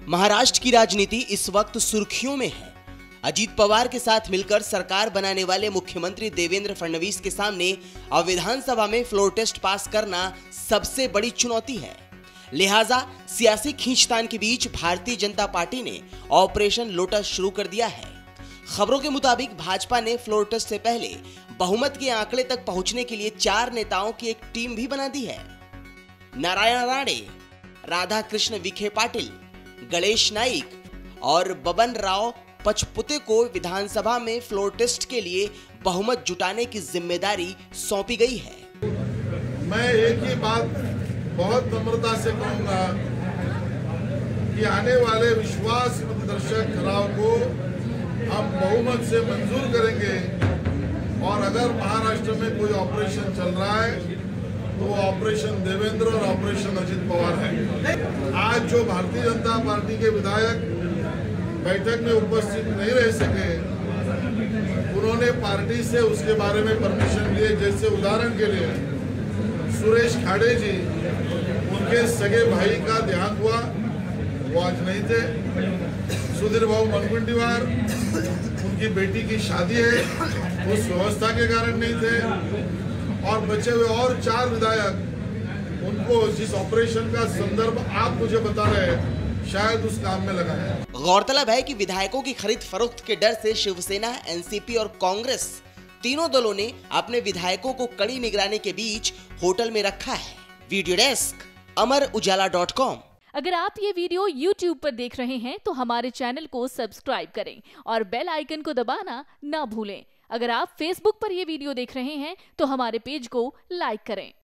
महाराष्ट्र की राजनीति इस वक्त सुर्खियों में है। अजीत पवार के साथ मिलकर सरकार बनाने वाले मुख्यमंत्री देवेंद्र फडणवीस के सामने अब विधानसभा में फ्लोर टेस्ट पास करना सबसे बड़ी चुनौती है। लिहाजा सियासी खींचतान के बीच भारतीय जनता पार्टी ने ऑपरेशन लोटस शुरू कर दिया है। खबरों के मुताबिक भाजपा ने फ्लोर टेस्ट से पहले बहुमत के आंकड़े तक पहुंचने के लिए 4 नेताओं की एक टीम भी बना दी है। नारायण राणे, राधा कृष्ण विखे पाटिल, गणेश नाइक और बबन राव पचपुते को विधानसभा में फ्लोर टेस्ट के लिए बहुमत जुटाने की जिम्मेदारी सौंपी गई है। मैं एक ही बात बहुत नम्रता से कहूंगा कि आने वाले विश्वास प्रदर्शक ठहराव को हम बहुमत से मंजूर करेंगे और अगर महाराष्ट्र में कोई ऑपरेशन चल रहा है तो वो ऑपरेशन देवेंद्र और ऑपरेशन अजित पवार है। आज जो भारतीय जनता पार्टी के विधायक बैठक में उपस्थित नहीं रह सके, उन्होंने पार्टी से उसके बारे में परमिशन लिए। जैसे उदाहरण के लिए सुरेश खाड़े जी, उनके सगे भाई का देहांत हुआ, वो आज नहीं थे। सुधीर भाऊ मनगुंडीवार, उनकी बेटी की शादी है, उस व्यवस्था के कारण नहीं थे। और बचे हुए और 4 विधायक, उनको जिस ऑपरेशन का संदर्भ आप मुझे बता रहे हैं, शायद उस काम में लगा है। गौरतलब है कि विधायकों की खरीद फरोख्त के डर से शिवसेना, एनसीपी और कांग्रेस तीनों दलों ने अपने विधायकों को कड़ी निगरानी के बीच होटल में रखा है। Video desk Amar Ujala. अगर आप ये वीडियो YouTube पर देख रहे हैं तो हमारे चैनल को सब्सक्राइब करें और बेल आइकन को दबाना ना भूलें। अगर आप Facebook पर ये वीडियो देख रहे हैं तो हमारे पेज को लाइक करें।